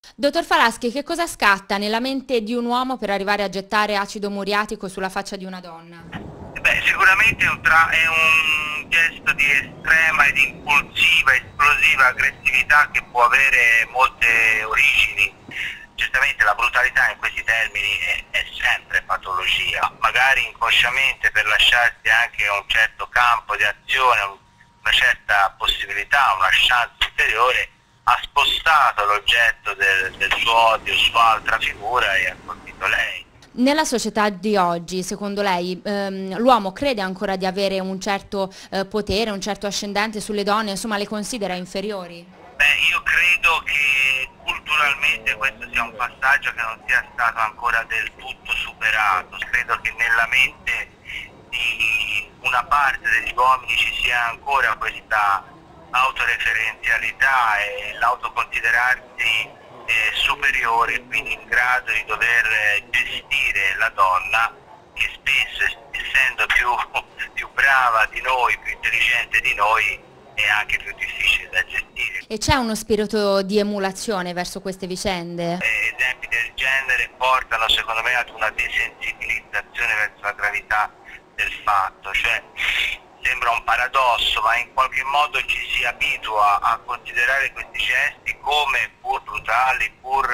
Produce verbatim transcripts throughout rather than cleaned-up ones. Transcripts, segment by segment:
Dottor Falaschi, che cosa scatta nella mente di un uomo per arrivare a gettare acido muriatico sulla faccia di una donna? Beh, sicuramente è un, tra- è un gesto di estrema ed impulsiva, esplosiva aggressività che può avere molte origini. Certamente la brutalità in questi termini è, è sempre patologia, magari inconsciamente per lasciarsi anche un certo campo di azione, una certa possibilità, una chance ulteriore, ha spostato l'oggetto del, del suo odio su altra figura e ha colpito lei. Nella società di oggi, secondo lei, ehm, l'uomo crede ancora di avere un certo eh, potere, un certo ascendente sulle donne, insomma le considera inferiori? Beh, io credo che culturalmente questo sia un passaggio che non sia stato ancora del tutto superato. Credo che nella mente di una parte degli uomini ci sia ancora questa autoreferenzialità e l'autoconsiderarsi eh, superiore, quindi in grado di dover eh, gestire la donna che spesso, essendo più, più brava di noi, più intelligente di noi, è anche più difficile da gestire. E c'è uno spirito di emulazione verso queste vicende? Eh, esempi del genere portano secondo me ad una desensibilizzazione verso la gravità del fatto, cioè sembra un paradosso, ma in qualche modo ci si abitua a considerare questi gesti come pur brutali, pur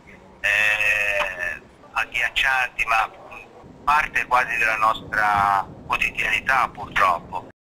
eh, agghiaccianti, ma parte quasi della nostra quotidianità purtroppo.